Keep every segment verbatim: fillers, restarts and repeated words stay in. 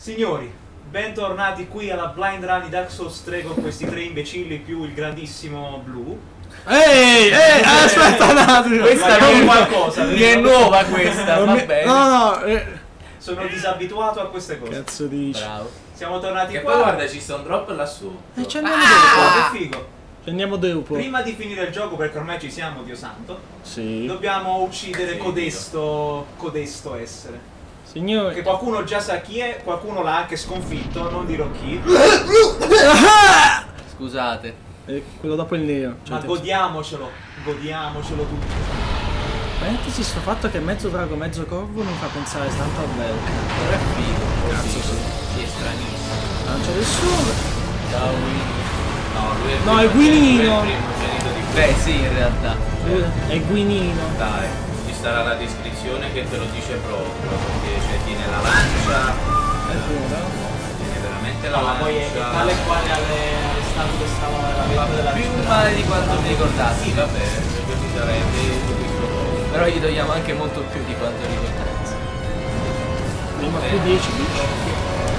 Signori, bentornati qui alla Blind Run di Dark Souls tre con questi tre imbecilli più il grandissimo Blu. Ehi, ehi, aspetta un attimo. Questa è qualcosa. Mi è nuova questa, va bene. No, no, eh. Sono disabituato a queste cose. Cazzo dici? Bravo. Siamo tornati Che qua. poi guarda, ci sta un drop lassù. E ci andiamo Ah, dopo. che figo. Ci andiamo dopo. Prima di finire il gioco, perché ormai ci siamo, Dio santo, Sì. dobbiamo uccidere Sì, codesto, codesto essere. Che Signore. qualcuno già sa chi è, qualcuno l'ha anche sconfitto, non dirò chi. Scusate. Eh, quello dopo il nero. Cioè, Ma te- godiamocelo, godiamocelo tutti. Mettici sto fatto che mezzo drago, mezzo corvo mi fa pensare tanto a Belk. Però è figo. Cazzo, sì. Sì, è stranissimo. Non c'è nessuno. Ciao Winnie. No, lui è il No, è Guinino. primogenito di Beh, sì, in realtà. È Guinino. Dai, ci sarà la descrizione che te lo dice proprio. Perché cioè, tiene la lancia. È vero. Tiene veramente la No, ma lancia. poi è tale quale alle, alle statue che stavano nella Fa vetta della più città. male di quanto mi ricordassi, vabbè, perché mi sarebbe questo posto. Però gli togliamo anche molto più di quanto ricordassi. Prima più dieci, dici.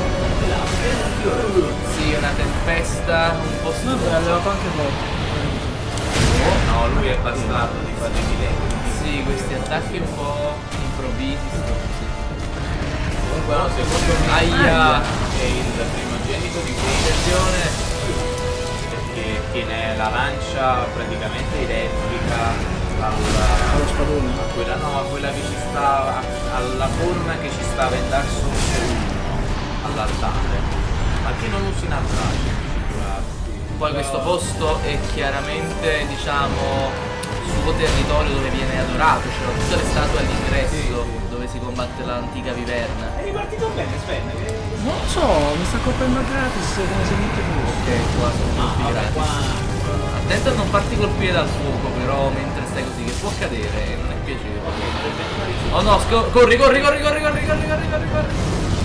Sì, una tempesta, un po' Vabbè, stufa. ha levato anche poco. No, lui è bastardo di fare evidente. Sì, questi attacchi un po' improvvisi, sto così. Comunque no, secondo me Aia è il primogenito di quell'edizione perché tiene la lancia praticamente identica alla, Allo spadone. a quella no, a quella che ci sta alla forma che ci stava in Dark Souls uno all'altare. Ma che non usi in altare? Poi questo posto è chiaramente, diciamo, suo territorio dove viene adorato, c'erano tutte le statue all'ingresso dove si combatte l'antica viverna. È ripartito bene, Sven. che- Non lo so, mi sta colpendo gratis come se niente fosse. Ok, qua sono colpi Ah, vabbè, gratis. qua- Attento a non farti colpire dal fuoco però mentre stai così, che può cadere e non è piacevole. Oh no, sco- corri, corri, corri, corri, corri, corri, corri, corri, corri.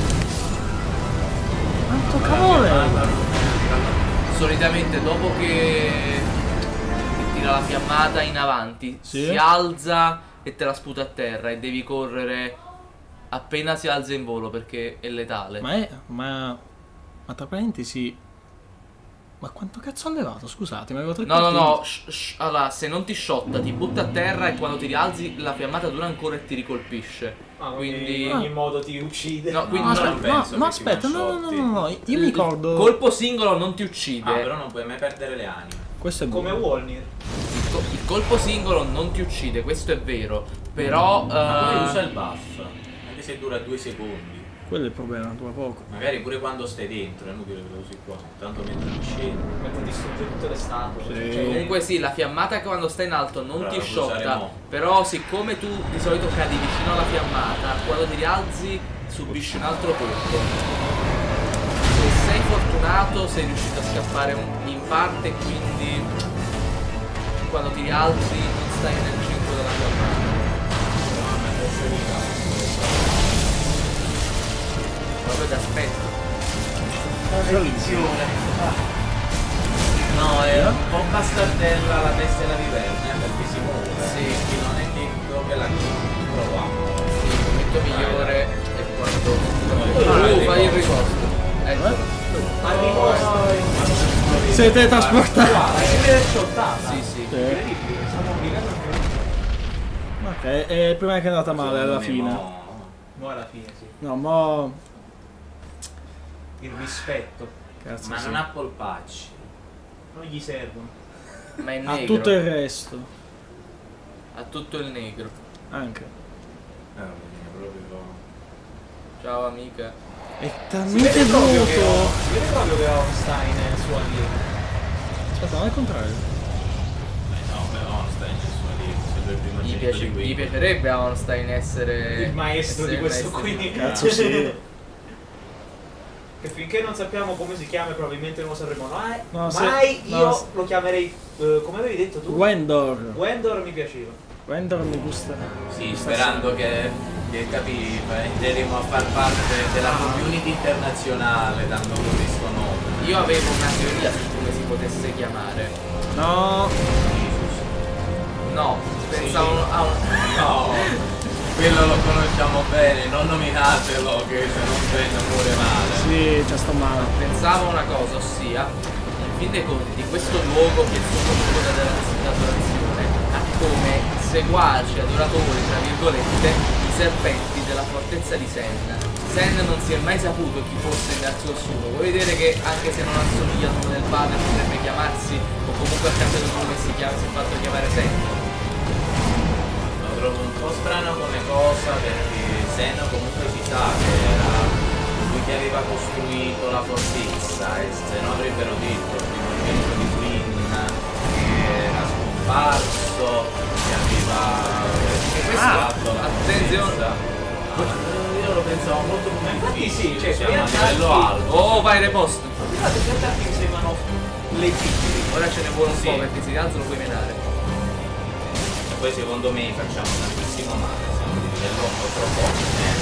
Quanto cavolo! Solitamente dopo che che tira la fiammata in avanti, Sì. si alza e te la sputa a terra e devi correre appena si alza in volo perché è letale. Ma è. Ma. Ma tra parentesi. Ma quanto cazzo ha levato? Scusatemi, avevo tre No, no, colpi. no, sh- sh- allora se non ti sciotta ti butta a terra e quando ti rialzi la fiammata dura ancora e ti ricolpisce. Ah, Quindi- quindi in ogni modo ti uccide. No, quindi No, non aspetta, penso no, no, che si aspetta, no, no, no, one-shotti. no, no, io mi ricordo. Il colpo singolo non ti uccide. Ah, però non puoi mai perdere le anime. Questo è Come buono. Wolnir. Il, co- il colpo singolo non ti uccide, questo è vero. Però Ma poi eh, usa il buff, anche se dura due secondi. Quello è il problema, dura poco. Magari pure quando stai dentro, è inutile che lo usi qua. Tanto mentre non scendi. Mentre distrugge tutte le statue. Sì. Cioè, comunque sì, la fiammata quando stai in alto non Però ti la puoi usare sciotta. mo. Però siccome tu di solito cadi vicino alla fiammata, quando ti rialzi subisci un altro colpo. Se sei fortunato sei riuscito a scappare un- in parte, quindi quando ti rialzi non stai nel centro della fiammata. Proprio d'aspetto. No, è un po' bastardella la testa e la viverna, eh, perché si muove. Sì. Quindi non è detto che la proviamo. Sì, il momento migliore è quando Ah, uh, il fai il riposto. riposto. Ecco. Siete trasportati. guarda, che viene sciottata. Sì, sì. Incredibile, siamo obbligati a Ok, è prima che è andata male alla fine. No. Mo' alla fine, sì. No, mo. Il rispetto. Cazzo. Ma sì. non ha polpacci. Non gli servono. Ma è Ha negro. tutto il resto. Ha tutto il negro. Anche. Eh, viene proprio. Ciao amica. È Si talmente vede proprio che vuoto. si vede proprio che Ornstein è il suo allievo. Aspetta, non è il contrario. Eh no, però non stai in nessuna linea. Se lui è il primo Gli, genito piace- di qui. gli piacerebbe a Ornstein essere Il maestro essere di il questo maestro qui. di- Cazzo sì. Che finché non sappiamo come si chiama, probabilmente non lo sapremo mai. No, se- mai no, io se- lo chiamerei. eh, come avevi detto tu? Wendor. Wendor mi piaceva. Wendor mi gusta. Sì, sperando che, che capi, andremo a far parte della community internazionale dando questo nome. Io avevo una teoria su come si potesse chiamare. No. No, pensavo a un... No, quello lo conosciamo bene, non nominatelo che se non prende muore male. Sì, già sto male. Pensavo una cosa, ossia, in fin dei conti, questo luogo che è solo un luogo d'adorazione ha come seguaci, adoratori, tra virgolette, i serpenti della fortezza di Sen. Sen non si è mai saputo chi fosse in Dark Souls uno. Vuoi vedere che anche se non assomiglia al nome del padre potrebbe chiamarsi, o comunque a cambio del nome si, chiama, si è fatto chiamare Sen? Lo trovo un po' strano come cosa perché Sen comunque si sa che era lui che aveva costruito la fortezza e se no avrebbero detto il primogenito di Queen che era scomparso, che aveva che questo Ah, fatto la attenzione. fortezza. Io lo pensavo molto più Infatti difficile, sì, cioè, siamo a quei livello attacchi- alto. Oh, vai repost! Guardate, gli attacchi mi sembrano legittimi. Ora ce ne vuole un Sì. po' perché si alzano puoi menare. E poi secondo me facciamo tantissimo male, siamo di livello un po' troppo eh.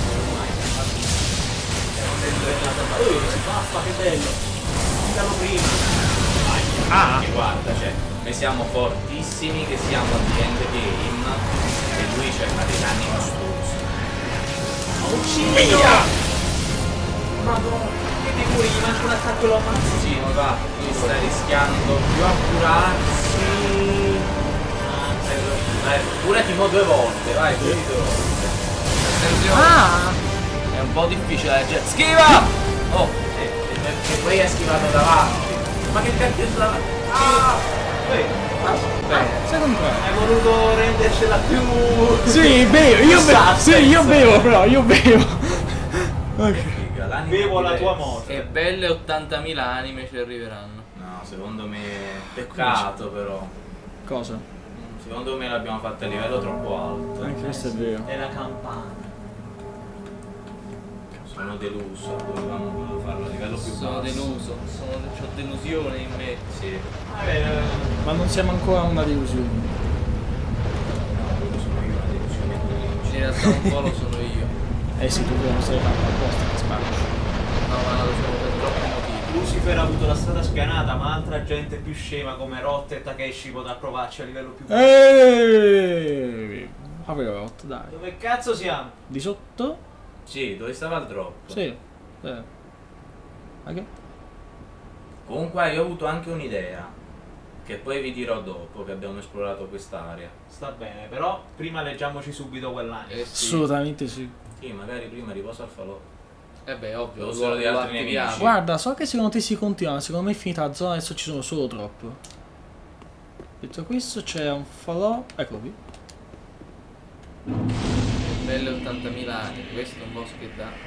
Oh, si baffa, che bello. Dillo prima. Ah, guarda, cioè, noi siamo fortissimi che siamo di endgame e lui cerca dei danni mostruosi. Uccidio! Madonna, che ti curi, gli manca un attacco e lo ammazzi. Sì, ma va, lui sta rischiando più a curarsi. Vai, curati mo due volte, vai, curati due volte. Attenzione! Ah! È un po' difficile leggere. Schiva! Oh! E, e, e poi è schivato davanti. Ma che cacchio è davanti? Ah! Ehi, Bene. Secondo me. hai voluto rendercela più... Sì, bevo, io bevo. Sì, io bevo però, io bevo. Ok. Figa, l'anima Bevo la tua diversa. morte. E belle ottantamila anime ci arriveranno. No, secondo me peccato però. Cosa? Secondo me l'abbiamo fatta a livello troppo alto. Anche questo è vero. È la campana. Sono deluso, dovevamo farlo a livello più Sono basso. deluso, sono, c'ho delusione in me. Sì, Vabbè, eh, Ma non siamo ancora una delusione. no, quello sono io, una delusione qui. In realtà un po' lo sono io. Eh sì, tu non sei fatto apposta che spacci. No, ma lo sono per troppi motivi. Lucifer ha avuto la strada spianata, ma altra gente più scema come Rot e Takeshi potrà provarci a livello più basso. Eeeh! Avevo rotto, dai. Dove cazzo siamo? Di sotto? Sì, dove stava il drop? Sì. Eh. Ok. Comunque io ho avuto anche un'idea, che poi vi dirò dopo che abbiamo esplorato quest'area. Sta bene, però prima leggiamoci subito quell'anima. Eh sì. Assolutamente sì. Sì, magari prima riposa al falò. Eh beh, ovvio, Lo lo, sono di lo altri attiviamo. nemici. Guarda, so che secondo te si continua, secondo me è finita la zona, adesso ci sono solo drop. Detto questo c'è un falò. Ecco qui. Belle ottantamila anime, questo è un boss che dà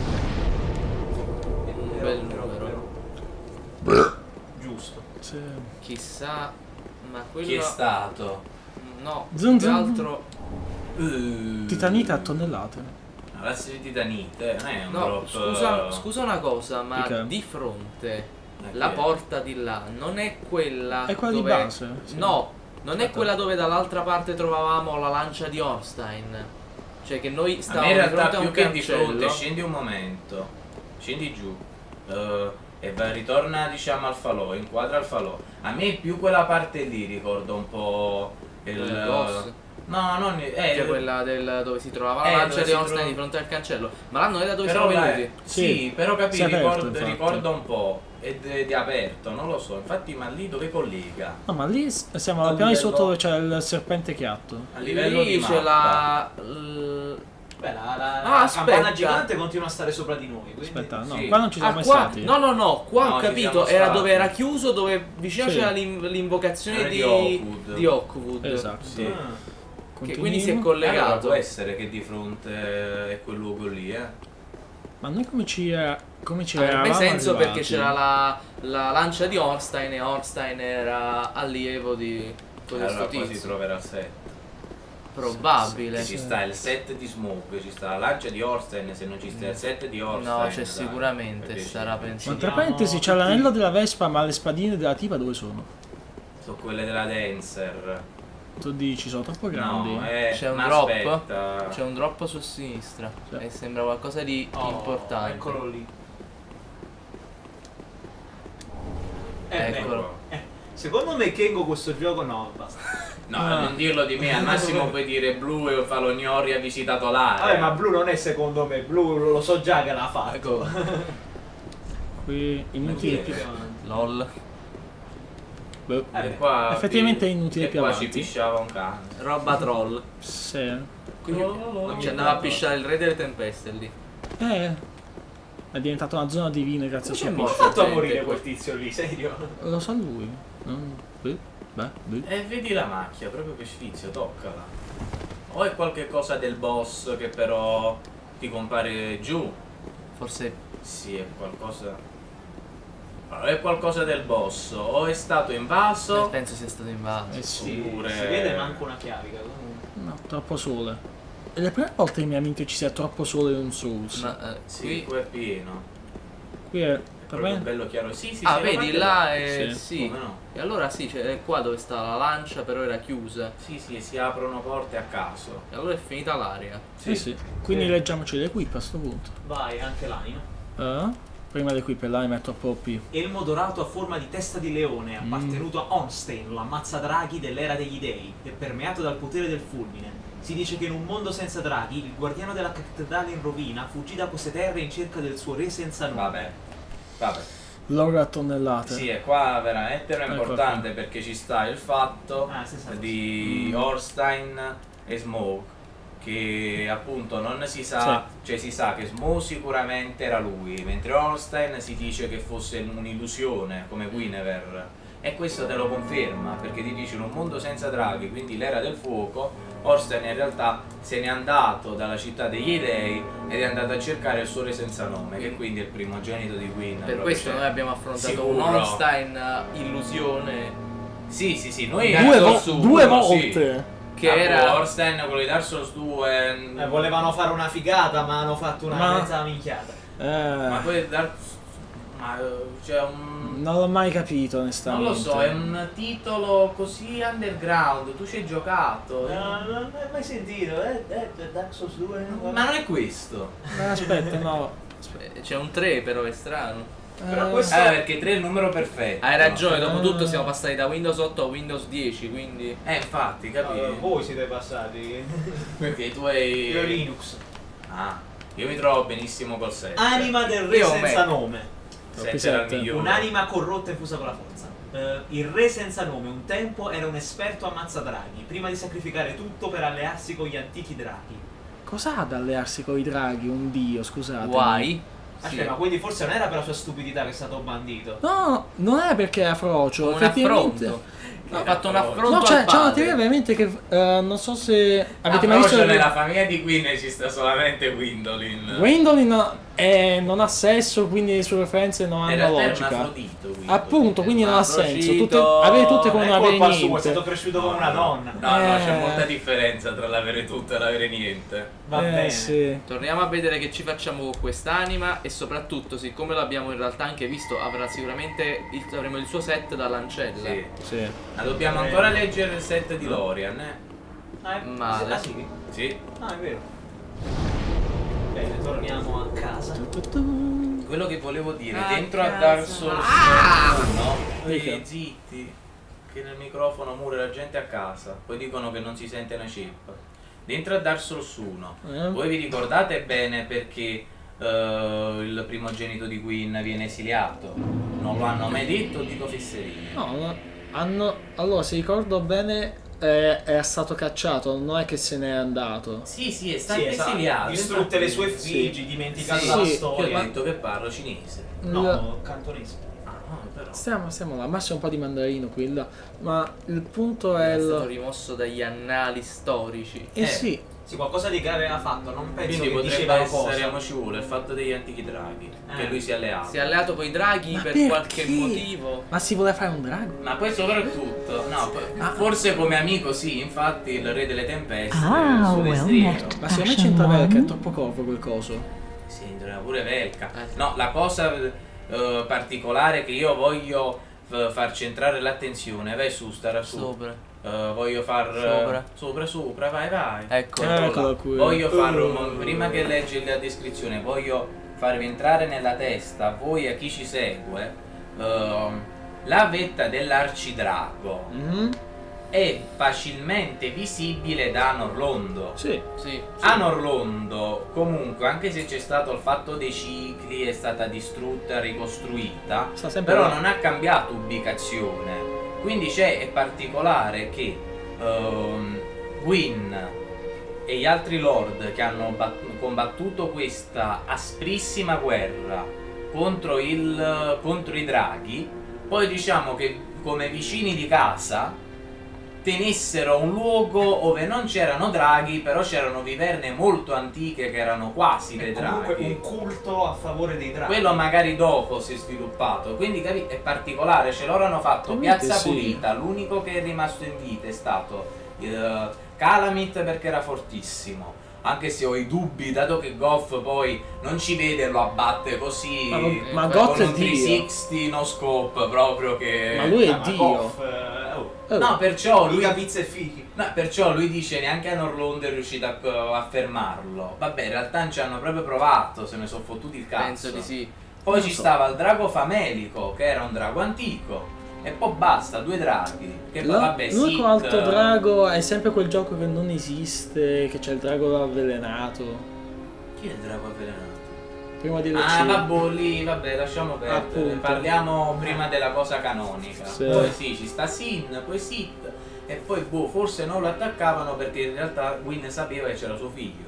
un bel numero. Giusto. C'è... Chissà, ma quello... Chi è stato? No, Zum più zum. altro... Uh, Titanita a tonnellate. La classe di titanite, non è un No, drop. scusa, scusa una cosa, ma Perché? di fronte Eh, la che- porta di là non è quella È quella di dove... base, sì. No, non è Aspetta. quella dove dall'altra parte trovavamo la lancia di Orstein. Cioè che noi A stavamo me in di fronte realtà a più un che di fronte, cancello. scendi un momento, scendi giù eh, e va, ritorna diciamo al falò, inquadra il falò. A me più quella parte lì ricorda un po' il... Il boss? No, non... Eh, Cioè quella del, dove si trovava la Eh, lancia dove di si Orstein trova- di fronte al cancello. Ma là non è da dove però siamo là- venuti. Sì, Sì, però capi, si è aperto, ricorda, infatti. ricorda un po'. Ed è di aperto, non lo so. Infatti, ma lì dove collega? No, ma lì s- siamo alla A piana di livello- sotto dove c'è il serpente chiatto. A livello Lì di c'è mappa. la... l- Beh, la, la, Ah, la aspetta. campana gigante continua a stare sopra di noi. Quindi... Aspetta, no, sì. qua non ci siamo Ah, mai qua... stati. No, no, no, qua No, ho ci capito, siamo era stati. dove era chiuso, dove vicino Sì. c'era l'in- l'invocazione Era di... di Hawkwood. di Hawkwood. Esatto. Sì. Ah. Che quindi si è Continuiamo. Allora collegato. può essere che di fronte è quel luogo lì, eh. Ma noi come ci, era- come ci Avrebbe eravamo senso arrivati? perché c'era la, la lancia di Orstein e Orstein era allievo di questo Allora poi si tizio. troverà il set. Probabile. Ci sta il set di Smoke, ci sta la lancia di Orstein, se non ci sta il set di Orstein. No, c'è dai, sicuramente, perché starà ci- pensando. Ma tra Siamo parentesi c'è tutti- l'anello della Vespa, ma le spadine della tipa dove sono? Sono quelle della Dancer. Tu dici, sono troppo grandi. No, eh, C'è un ma drop? aspetta. C'è un drop su sinistra Sì. e sembra qualcosa di Oh, importante. Eccolo lì. Eh, Eccolo. beh, eh, secondo me Kengo questo gioco no, basta. No, Ah. non dirlo di me, al massimo puoi dire Blu e fa lo Gnori ha visitato l'area. Vabbè, ma Blu non è secondo me, Blu lo so già che l'ha fatto. Qui inutile Ma chi più è? avanti. LOL. Boh. Eh, E qua Effettivamente pi- è inutile e più qua avanti. ci pisciava un cane. Roba troll. Sì. Quindi non ci andava a pisciare il re delle tempeste lì. Eh. È diventata una zona divina grazie al Come suo c'è Come ha piscio. fatto a Gente, morire qua. quel tizio lì, serio? Lo sa lui. Non... Beh, beh, beh. E vedi la macchia, proprio che sfizio, toccala. O è qualche cosa del boss che però ti compare giù. Forse Sì, è qualcosa. Allora, è qualcosa del boss. O è stato invaso. penso sia stato invaso. Eh sì. Oppure- Si vede manco una chiavica comunque. No, troppo sole. È la prima volta che mi mente ci sia troppo sole in un Souls. Ma, eh, Sì, qui... qui è pieno. Qui è... È Per proprio me... bello chiaro. Sì, sì, Ah, sì, vedi guarda là è... Sì. Sì. Come no? E allora sì, cioè, è qua dove sta la lancia, però era chiusa. Sì, sì, si aprono porte a caso. E allora è finita l'aria. Sì, sì. Quindi Sì. leggiamoci l'equip a sto punto. Vai, anche l'anima. Eh? Prima l'equip e l'anima è troppo O P. Elmo dorato a forma di testa di leone, Mm. appartenuto a Ornstein, l'amazzadraghi dell'era degli dei, e permeato dal potere del fulmine. Si dice che in un mondo senza draghi, il guardiano della cattedrale in rovina fuggì da queste terre in cerca del suo re senza nome. Vabbè. Vabbè. L'oro a tonnellate. Sì, e qua veramente era Ecco importante perché ci sta il fatto Ah, stessa cosa. di Mm. Ornstein e Smoke. Che appunto non si sa, cioè si sa che Smoke sicuramente era lui, mentre Ornstein si dice che fosse un'illusione come Guinevere. E questo te lo conferma, perché ti dice in un mondo senza draghi, quindi l'era del fuoco, Ornstein in realtà se n'è andato dalla città degli dei ed è andato a cercare il suo re senza nome, che quindi è il primogenito di Guinevere. Per questo cioè, noi abbiamo affrontato sicuro. un Ornstein eh, illusione Sì, sì, sì, noi Due, Dark vo- Souls uno, due sì. volte. che Ah, era... Ornstein, quello di Dark Souls due. Eh, volevano fare una figata, ma hanno fatto una Ma- mezza minchiata. Ma Eh, poi Dark ma eh, c'è un non l'ho mai capito non onestamente. lo so, è un titolo così underground, tu ci hai giocato. No, non l'hai mai sentito, eh? eh Dark Souls due? Ma non è questo. Eh, aspetta, no. Eh, C'è un tre però, è strano. Però Eh, questo- Eh, perché tre è il numero perfetto. Hai ragione, dopo Ah. tutto siamo passati da Windows otto a Windows dieci, quindi... Eh, infatti, Eh, capi? voi siete passati. Perché tu hai Io Linux. Ah, io mi trovo benissimo col sette. Anima del re Io ho senza Mac. nome. sette era il sette. migliore. Un'anima corrotta e fusa con la forza. Eh, il re senza nome un tempo era un esperto ammazzadraghi, prima di sacrificare tutto per allearsi con gli antichi draghi. Cos'ha da allearsi con i draghi? Un dio, scusate. Guai? Aspetta, Sì. ma quindi forse non era per la sua stupidità che è stato bandito. No, non è perché è frocio, Un effettivamente. affronto. Ha fatto un affronto No, al c'è, c'è una padre. teoria veramente che eh, non so se avete Ah, mai visto però le- nella famiglia di Gwyn ci sta solamente Gwendolyn. Gwendolyn no- eh, non ha sesso, quindi le sue preferenze non In hanno realtà è un logica. Afrodito, Gwendolyn. Appunto, quindi non ha Afrodito. senso. Tutte, avere tutte come Non non è avere colpa sua, è niente. stato cresciuto come una donna. No, no, c'è Eh. molta differenza tra l'avere tutto e l'avere niente. Va eh, bene. sì. Torniamo a vedere che ci facciamo con quest'anima e soprattutto, siccome l'abbiamo in realtà anche visto, avrà sicuramente il, avremo il suo set da l'ancella. Sì. Sì. Ma dobbiamo ancora leggere il set di Lorian, eh? Ah, è- Male. ah, sì? Sì. Ah, è vero. Bene, torniamo a casa. Quello che volevo dire, Ah, dentro a cazzo. Dark Souls Ah! uno, Mica. eh, zitti, che nel microfono muore la gente a casa, poi dicono che non si sente una chip. Dentro a Dark Souls uno, Eh. voi vi ricordate bene perché eh, il primogenito di Gwyn viene esiliato? Non lo hanno mai detto, dico fesserie. No, no, hanno. Allora, se ricordo bene, eh, è stato cacciato, non è che se n'è andato. Sì, sì, è stato Sì, esatto. esiliato. Distrutte le sue infatti- figli, dimenticato Sì, la sì, Io storia. ho detto che parlo cinese. No, cantonese. Ah, no, però. Stiamo, stiamo là, ma c'è un po' di mandarino qui e là. Ma il punto è È stato il. rimosso dagli annali storici. Eh Eh. sì, Sì, qualcosa di grave ha fatto, non penso Quindi che potrebbe diceva essere, cosa. mo ci vuole, il fatto degli antichi draghi, che Eh. lui si è alleato. Si è alleato con i draghi Ma per perché? qualche motivo. ma si vuole fare un drago? Ma poi soprattutto, no, poi- Ah. forse come amico sì, infatti il re delle tempeste, Ah, il suo well, destriero. next. Ma secondo me Action c'entra one. perché è troppo corvo quel coso. Sì, entra pure Velka. Eh. No, la cosa eh, particolare che io voglio eh, far centrare l'attenzione, vai su, stare su. Sopra. Eh, voglio far Sopra. sopra, sopra, vai, vai. Ecco. Eccolo qui. Voglio farlo, Uh. prima che leggi la descrizione, voglio farvi entrare nella testa, a voi e a chi ci segue, ehm, la vetta dell'arcidrago. Mhm. è facilmente visibile da Anorlondo. Sì. Sì. Anorlondo, comunque, anche se c'è stato il fatto dei cicli, è stata distrutta, ricostruita, Sta sempre però là. non ha cambiato ubicazione. Quindi c'è, è particolare che ehm, Gwyn e gli altri lord che hanno bat- combattuto questa asprissima guerra contro, il, contro i draghi, poi diciamo che come vicini di casa tenessero un luogo dove non c'erano draghi, però c'erano viverne molto antiche che erano quasi dei È comunque draghi. un culto a favore dei draghi. Quello magari dopo si è sviluppato, quindi capi- è particolare, ce loro hanno fatto Ovviamente Piazza sì. Pulita, l'unico che è rimasto in vita è stato il Calamith perché era fortissimo. Anche se ho i dubbi, dato che Goff poi non ci vede e lo abbatte così, Ma, non- ma con Goth con è un Dio. trecentosessanta no scope proprio che... Ma lui è Ah, ma Dio. Goff, eh, oh. Oh. No, perciò lui... Mica pizza e fichi. No, perciò lui dice neanche a Norlondo è riuscito a, a fermarlo. Vabbè, in realtà non ci hanno proprio provato, se ne sono fottuti il cazzo. Penso di sì. Poi Non ci so. stava il drago famelico, che era un drago antico. E poi basta, due draghi. Che poi, La- vabbè, L'unico Sith, altro drago è sempre quel gioco che non esiste, che c'è il drago avvelenato. Chi è il drago avvelenato? Prima di Ah, vabbè, lì, vabbè, lasciamo perdere. Appunto. Parliamo prima della cosa canonica. Sì. Poi sì, ci sta Sin, poi Sith. E poi, boh, forse non lo attaccavano perché in realtà Gwyn sapeva che c'era suo figlio.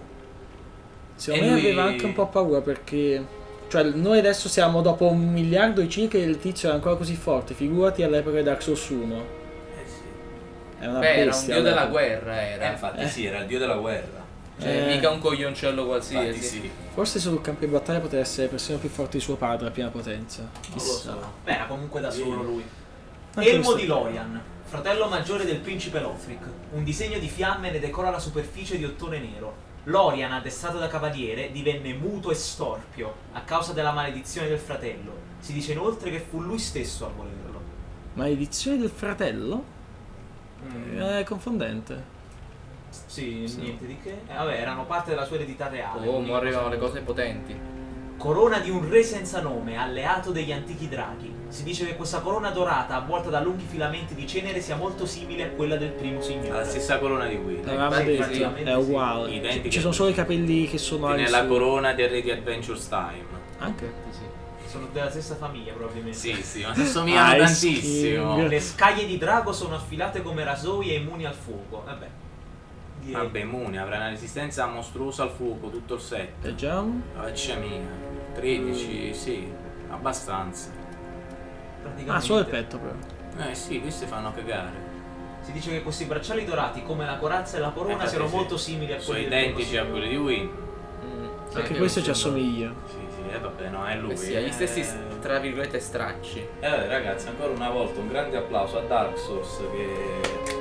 Secondo E me lui- aveva anche un po' paura perché... Cioè, noi adesso siamo dopo un miliardo di circa e il tizio è ancora così forte. Figurati all'epoca di Dark Souls uno. Eh sì. È una Beh, era un bestia. dio della all'epoca. guerra, Eh, era. infatti Eh. sì, era il dio della guerra. Cioè, Eh. mica un coglioncello Infatti qualsiasi. sì. Forse sul campo di battaglia poteva essere persino più forte di suo padre a piena potenza. Non lo Chissà. so. Beh, era comunque da solo lui. Anche Elmo questo- di Lorian, fratello maggiore del principe Lothric. Un disegno di fiamme ne decora la superficie di ottone nero. Lorian, addestrato da cavaliere, divenne muto e storpio a causa della maledizione del fratello. Si dice inoltre che fu lui stesso a volerlo. Maledizione del fratello? Mm. È confondente. Sì, Sì. niente di che. Eh, vabbè, erano parte della sua eredità reale. Oh, quindi mo arrivano cosa- le cose potenti. Corona di un re senza nome, alleato degli antichi draghi. Si dice che questa corona dorata, avvolta da lunghi filamenti di cenere, sia molto simile a quella del primo signore. La stessa corona di Gwyn. L'avevamo infatti detto, sì. è uguale. Identiche. Ci sono solo i capelli che sono Che al nella suo- corona del re di Adventures Time. Anche? Sì. Sono della stessa famiglia, probabilmente. Sì, sì, ma si assomigliano Ice tantissimo. King. Le scaglie di drago sono affilate come rasoi e immuni al fuoco. Vabbè. Direi. Vabbè, Muni avrà una resistenza mostruosa al fuoco, tutto il set. Leggiamo. La vecchia mia. tredici, sì, abbastanza. Praticamente. Ah, solo il petto però. Eh sì, queste fanno cagare. Si dice che questi bracciali dorati, come la corazza e la corona, Infatti siano sì. molto simili a Sono quelli del identici a primo quelli di Win. Mm, sì, Anche questo ci assomiglia. Sì, sì, eh vabbè, no, è lui. Eh sì, ha gli eh. stessi, tra virgolette, stracci. E vabbè ragazzi, ancora una volta un grande applauso a Dark Souls che,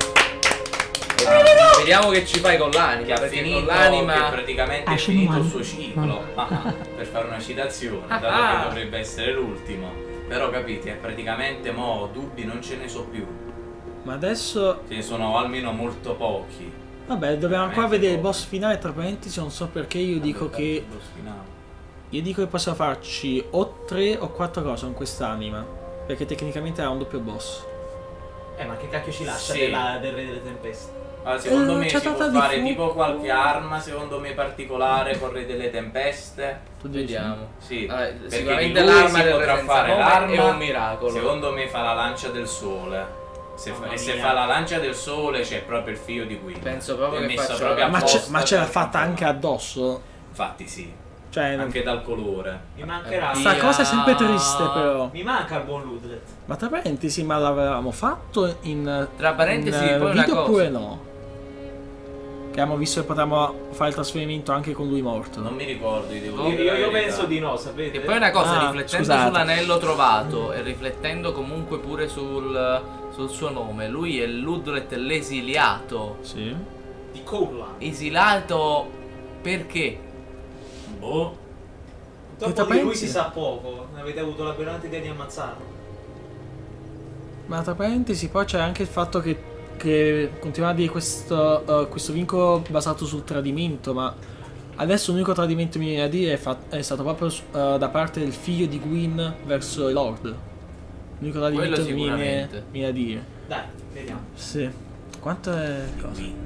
Vediamo che ci fai con l'anima. che ha perché finito, con l'anima. che praticamente è Ashen finito il One. suo ciclo. Ah, per fare una citazione, dato Ah. che dovrebbe essere l'ultimo. Però capite, è praticamente mo dubbi non ce ne so più. Ma adesso... Ce ne sono almeno molto pochi. Vabbè, dobbiamo ancora Veramente vedere il pochi. boss finale, tra parentesi, non so perché io dico Vabbè, che... lo sfinavo. Io dico che possiamo farci o tre o quattro cose con quest'anima. Perché tecnicamente ha un doppio boss. Eh, ma che cacchio ci lascia Sì. della, del re delle tempeste? Allora, secondo Eh, me c'è si può tanta di fare fu- tipo qualche arma, secondo me particolare, con Re delle Tempeste. Tu dici? Vediamo. Sì, Allora, perché sicuramente di lui l'arma si del potrà re senza fare nome l'arma. è un miracolo. Secondo me fa la lancia del sole. Se fa- Mamma e se mia. fa la lancia del sole c'è proprio il figlio di Gwyn. Penso proprio È che messo faccia- proprio Ma, c'è- apposta ma ce l'ha per fatta anche confermare. addosso? Infatti sì, Cioè, non- anche dal colore. Mi mancherà. Eh, sta Via. cosa è sempre triste però. Mi manca il buon Ludlet. Ma tra parentesi, ma l'avevamo fatto in... Tra parentesi, in, eh, poi una video cosa. oppure no? Che abbiamo visto che potevamo fare il trasferimento anche con lui morto. Non mi ricordo, io devo Oh, dire Io, la io verità. penso di no, sapete? E poi una cosa, Ah, riflettendo scusate. sull'anello trovato e riflettendo comunque pure sul, sul suo nome, lui è Ludlet l'esiliato. Sì. Di Courland. Esiliato perché? Boh, Purtroppo Che di lui pensi? si sa poco. Avete avuto la brillante idea di ammazzarlo. Ma tra parentesi poi c'è anche il fatto che, che continuava a dire questo, uh, questo vincolo basato sul tradimento, ma adesso l'unico tradimento mi viene a dire è, fa- è stato proprio uh, da parte del figlio di Gwyn verso il Lord. L'unico tradimento Quello che mi viene, sicuramente. mi viene a dire. Dai, vediamo. Sì. Quanto è cosa? Win.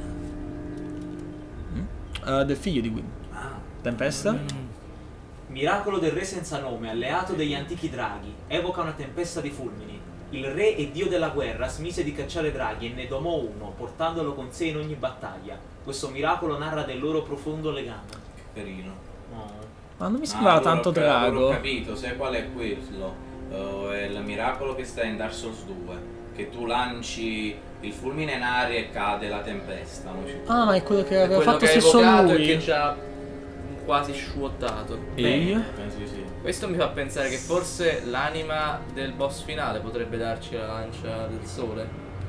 Mm? Uh, del figlio di Gwyn. Ah. Tempesta? Mm. Miracolo del re senza nome, alleato degli antichi draghi, evoca una tempesta di fulmini. Il re e dio della guerra smise di cacciare draghi e ne domò uno, portandolo con sé in ogni battaglia. Questo miracolo narra del loro profondo legame. Che carino. Oh. Ma non mi Ah, sembrava allora tanto ho ca- allora drago. Ho capito, sai qual è quello? Uh, è il miracolo che sta in Dark Souls due. Che tu lanci il fulmine in aria e cade la tempesta. No? Ah, ma è quello che È aveva quello fatto che ha stesso evocato e lui. che ci ha quasi sciuottato. Ehi? Eh, sì, sì. Questo mi fa pensare che forse l'anima del boss finale potrebbe darci la lancia del sole.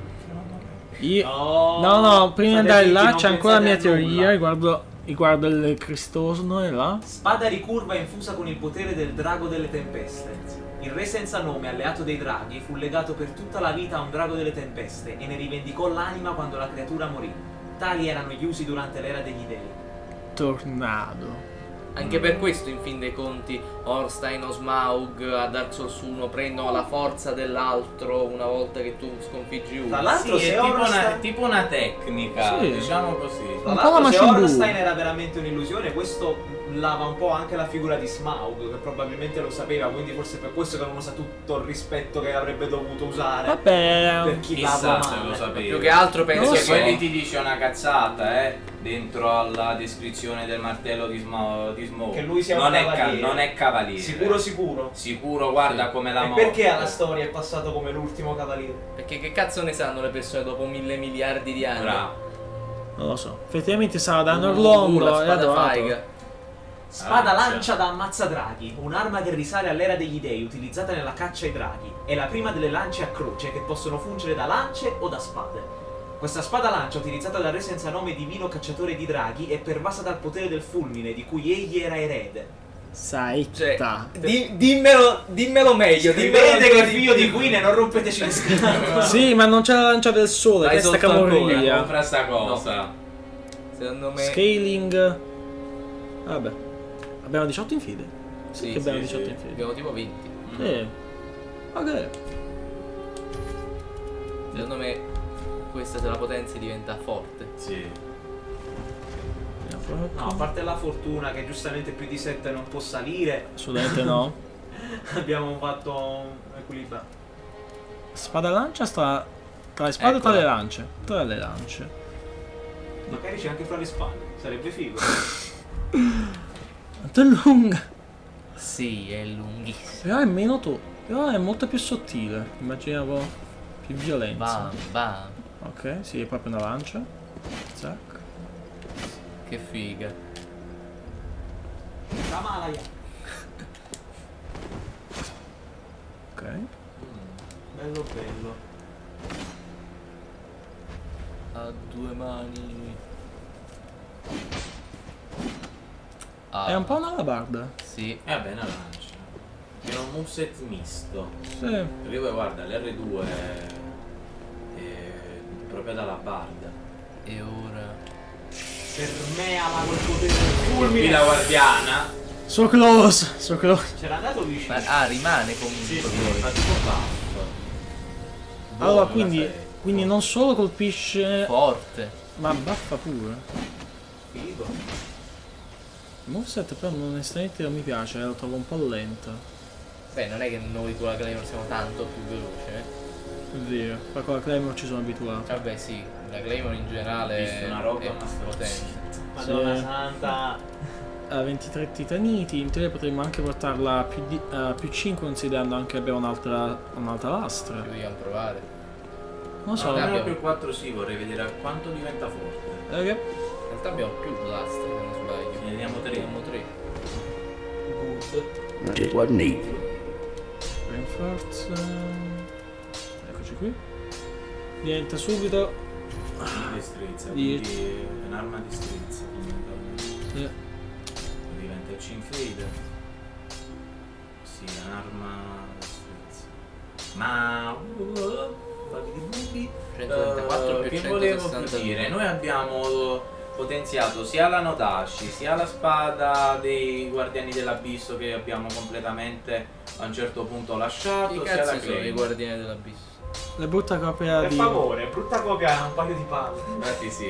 Io... Oh, No, no, prima di state andare zitti, là non c'è ancora la mia pensate a teoria nulla. riguardo, riguardo il cristosone là. Spada ricurva infusa con il potere del drago delle tempeste. Il re senza nome, alleato dei draghi, fu legato per tutta la vita a un drago delle tempeste e ne rivendicò l'anima quando la creatura morì. Tali erano gli usi durante l'era degli dei. Tornado. Anche per questo, in fin dei conti, Ornstein o Smaug a Dark Souls uno prendono la forza dell'altro una volta che tu sconfiggi uno. Tra l'altro, Sì, se è tipo una, Ornstein- tipo una tecnica, Sì. diciamo così. Tra Un po' l'altro, la se Majin Buu. Ornstein era veramente un'illusione, questo lava un po' anche la figura di Smaug, che probabilmente lo sapeva, quindi forse per questo che non usa tutto il rispetto che avrebbe dovuto usare. Vabbè, Per chi Chissà lava se lo male. sapevi. Più che altro penso Non lo Perché che so. quelli ti dice una cazzata, eh, dentro alla descrizione del martello di Smaug. Di Smaug. Che lui sia un non, è ca- cavaliere. non è cavaliere. Sicuro sicuro. Sicuro, guarda Sì. come la E morte. perché alla storia è passato come l'ultimo cavaliere? Perché che cazzo ne sanno le persone dopo mille miliardi di anni? Bravo. non lo so. Effettivamente sarà da Uh, Norlondo la e spada adorato. faiga. Spada Lancia. lancia da ammazzadraghi, un'arma che risale all'era degli dei utilizzata nella caccia ai draghi. È la prima delle lance a croce che possono fungere da lance o da spade. Questa spada lancia, utilizzata dal re senza nome divino cacciatore di draghi, è pervasa dal potere del fulmine di cui egli era erede. Cioè, Saetta. di- dimmelo, dimmelo meglio. Si dimmelo vede che è ancora di figlio più. di Queen e non rompeteci le scatole. Sì, ma non c'è la lancia del sole, Vai questa sotto ancora, camoria. Compra sta cosa. Secondo me... Scaling. Vabbè. Abbiamo diciotto in fede. Sì, che abbiamo sì, diciotto sì. in fede. abbiamo tipo venti. Eh. Ok. Secondo me questa se la potenza diventa forte. Sì. No, a parte la fortuna che giustamente più di sette non può salire, Assolutamente no. abbiamo fatto un equilibrio. Spada lancia sta tra le spade o tra Eccola. le lance? Tra le lance. Magari c'è anche fra le spalle, sarebbe figo. Quanto è lunga. Sì, è lunghissimo. Però è meno to. Però è molto più sottile. Immaginavo più violenza. Bam, bam. Ok, sì, è proprio una lancia. Zac. Che figa. Ramalaya. Ok. Bello bello. Ha due mani. Ah, È un po' una alabarda. Sì. E vabbè, una lancia. È un moveset misto. Sì. Perché poi guarda, l'R due è, è proprio dalla barda. E ora... Per me ama quel potere del Colpì la fulmine. guardiana. So close. So close. C'era andato vicino. Ma, ah, rimane comunque. Sì, sì, poi. fa tipo buff. Allora, Buona quindi, sarebbe. quindi non solo colpisce, Forte. ma baffa pure. Figo. Il moveset però onestamente non mi piace, lo trovo un po' lento. Beh, non è che noi con la Claymore siamo tanto più veloci, eh. È vero, ma con la Claymore ci sono abituato. Vabbè, sì, la Claymore in generale Visto una roba, è ma sta potente. Madonna Sì. santa. Ha ventitré titaniti, in teoria potremmo anche portarla a più, di, a più cinque considerando anche che abbiamo un'altra, un'altra lastra. Ci vogliamo provare. Non so, No, abbiamo- almeno più quattro sì, vorrei vedere a quanto diventa forte. eh, In realtà abbiamo più lastre, se non sbaglio. Ne vediamo tre. Abbiamo tre. Good. Just wasn't easy. Reinforce. Eccoci qui. Niente subito. Di destrezza, Dieci. quindi è un'arma di destrezza fondamentalmente. Sì. Diventa cinfade. Sì, è un'arma di destrezza. Ma uh, centotrentaquattro più che volevo più centosessantadue. dire? Noi abbiamo potenziato sia la Nodashi, sia la spada dei Guardiani dell'Abisso che abbiamo completamente a un certo punto lasciato, Chi sia la cazzo sono i Claymore. guardiani dell'abisso? La brutta copia Per di... favore, brutta copia ha un paio di palle. Infatti sì.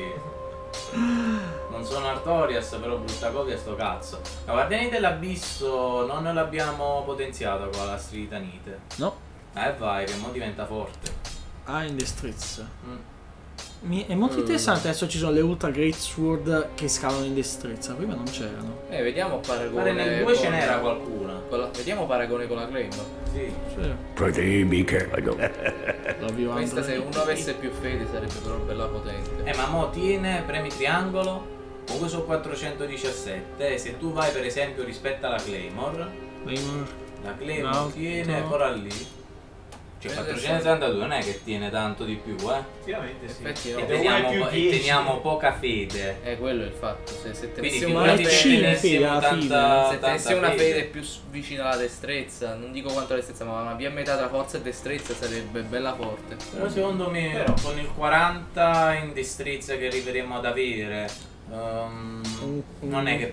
Non sono Artorias, però brutta copia sto cazzo. Ma Guardiani dell'Abisso non l'abbiamo potenziato con la Stritanite. No. Eh vai, che mo diventa forte. Ah, in the streets. Mm. Mi- è molto interessante, adesso ci sono le Ultra Great Sword che scalano in destrezza, prima non c'erano. Eh, vediamo paragone. Pare nel due ce con- n'era qualcuna. con la- Vediamo paragone con la Claymore. Sì. Sì. Pretty be careful. L'ovvio Questa se Android. uno avesse più fede sarebbe però bella potente. Eh ma mo tiene, premi triangolo. Comunque sono quattrocentodiciassette. E se tu vai per esempio rispetto alla Claymore, Claymore. la Claymore No, tiene no. ancora lì. Cioè quattrocentosettantadue non è che tiene tanto di più, eh. Effettivamente sì. Effetti no. E Ed è una teniamo, più po- e dieci. teniamo poca fede. Eh, quello è il fatto. Se, se Quindi tenessimo Ma una è figurati fede, se cinque tenessimo alla fine. tanta, se tenessimo tanta una fede più s- vicina alla destrezza, non dico quanto alla destrezza, ma una via metà tra forza e destrezza sarebbe bella forte. Però secondo me Però. con il quaranta in destrezza che arriveremo ad avere ehm, Mm, non è che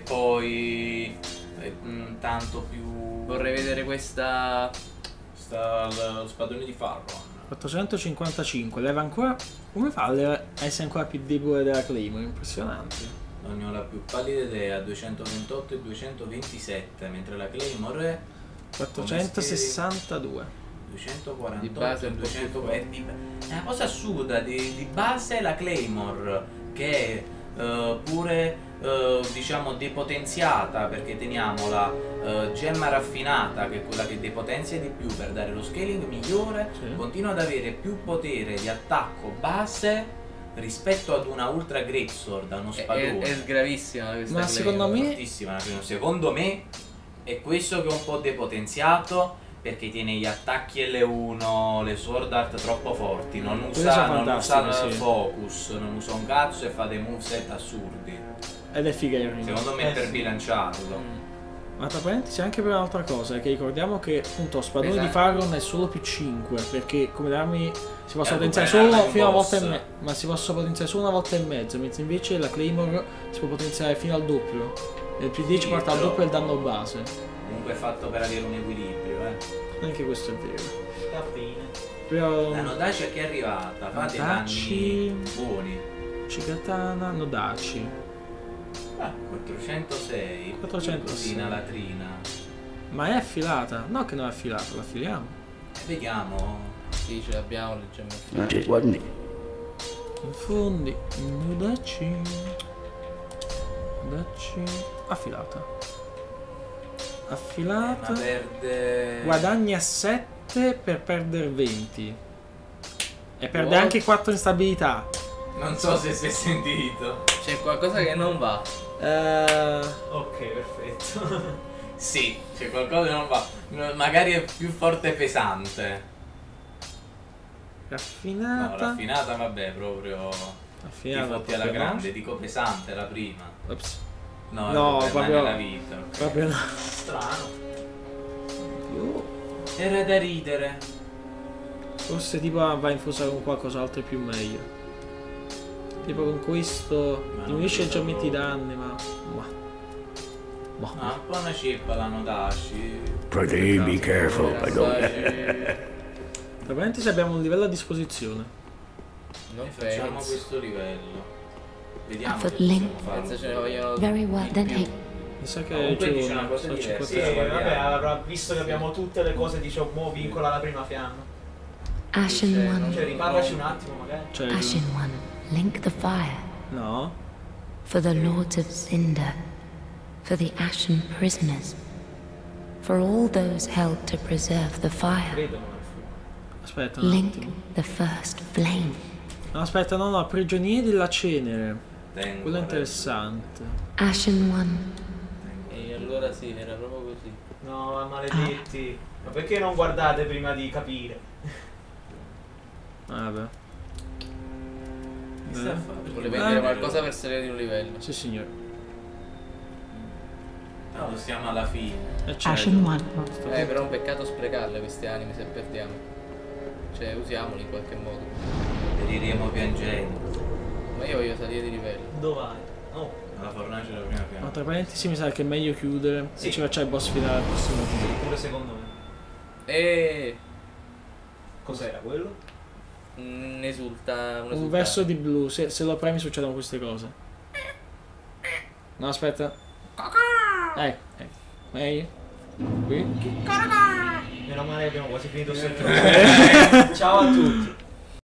poi è, mm, tanto più Vorrei vedere questa. sta l- lo spadone di Farron. quattrocentocinquantacinque, leva ancora... Come fa a leva- a essere ancora più debole della Claymore? Impressionante. Non ne ho la più pallida idea, duecentoventotto e duecentoventisette, mentre la Claymore è quattrocentosessantadue. duecentoquarantotto Di base è e un po' più duecento. forte. È, di- è una cosa assurda, di, di base la Claymore che è eh, pure eh, diciamo depotenziata perché teniamo la eh, gemma raffinata che è quella che depotenzia di più per dare lo scaling migliore, Sì. continua ad avere più potere di attacco base rispetto ad una Ultra Greatsword, a uno È, spadone. è, è gravissima questa Ma Claymore. secondo me- Fortissima la Claymore. Secondo me è questo che è un po' depotenziato perché tiene gli attacchi L uno, le sword art troppo forti, non Quelle usa, sono non usa fantastiche, il sì. focus, non usa un cazzo e fa dei moveset assurdi. Ed è fighissimo. Secondo me Eh, per sì. bilanciarlo. Mm. Ma tra parentesi anche per un'altra cosa, che ricordiamo che appunto spadone Esatto. di Farron è solo più cinque, perché come le armi si possono Eh, potenziare come le solo armi fino a una boss. volta e mezzo, ma si possono potenziare solo una volta e mezzo, mentre invece la Claymore si può potenziare fino al doppio. E il più dieci Sì, porta al però- doppio il danno base. Comunque è fatto per avere un equilibrio, eh. Anche questo è vero. Va bene. Però La Nodacia che è arrivata, fa dei Nodaci. danni buoni. Cikatana, Nodaci. Ah, quattrocentosei. quattrocentosei. Così una latrina. Ma è affilata? No che non è affilata, la affiliamo. Eh, vediamo. Sì, ce l'abbiamo, leggiamo. Just wasn't it? Infondi, Nodaci. Nodaci. Affilata. Ma Affilata. perde. Guadagna sette per perdere venti. E perde What? anche quattro instabilità. Non so se si è sentito. C'è qualcosa che non va. Eh, Ok, perfetto. Sì, c'è qualcosa che non va. No, magari è più forte e pesante. No, raffinata. raffinata vabbè, proprio. Ti Raffinata. fotti alla proprio no. grande, dico pesante la prima. Ops. No, No, vabbè, proprio- ma nella vita. ok. Proprio no. Strano. Oh, Era da ridere. forse tipo va a infusare con qualcos'altro più meglio. Tipo con questo Ma non diminuisce i credo geometri proprio. danni, ma. Ma. Ma. Ah, un po' una ceppa la Nodaci. Pretty be careful. I don't. Tra parentesi abbiamo un livello a disposizione. Non E facciamo penso. questo livello. Vediamo Alpha se Link. possiamo Penso ce ne farlo. vogliono Very well, di then più. hey. Mi sa che Comunque c'è dice una cosa so diversa. Sì, cinquanta. guardiamo. vabbè, avrà visto che abbiamo tutte le cose, dice, mo vincola la prima fiamma. Ashen Cioè, One, Cioè, riparlaci un attimo, magari. Cioè, Ashen One, link the fire no. for the lords of Cinder, for the Ashen prisoners, for all those held to preserve the fire. Credo non è fuoco. Aspetta un Link attimo. the first flame. No, aspetta, no, no, prigionieri della cenere. Tengo, Quello è eh. interessante. Ashen One, E allora sì, era proprio così. No, ma maledetti. Ma perché non guardate prima di capire? Ah, vabbè. Che sta a fare? Vuole Eh. vendere qualcosa per salire di un livello. Sì, signore. No, lo stiamo alla fine. E c'è. Ashen One, Eh, però è un peccato sprecarle queste anime se perdiamo. Cioè, usiamoli in qualche modo. Periremo piangendo. Ma io voglio salire di livello. Dove vai? Oh, Alla fornace della prima Ma pianta. tra parentesi mi sa che è meglio chiudere. Sì. E ci facciamo il boss finale al prossimo video. pure secondo me. E Cos'era quello? Un esulta. Un, Un esultare. verso di blu, se, se lo premi succedono queste cose. No, aspetta. Ecco, ecco. Meglio. Qui. Meno male che abbiamo quasi finito il settore. Ciao a tutti.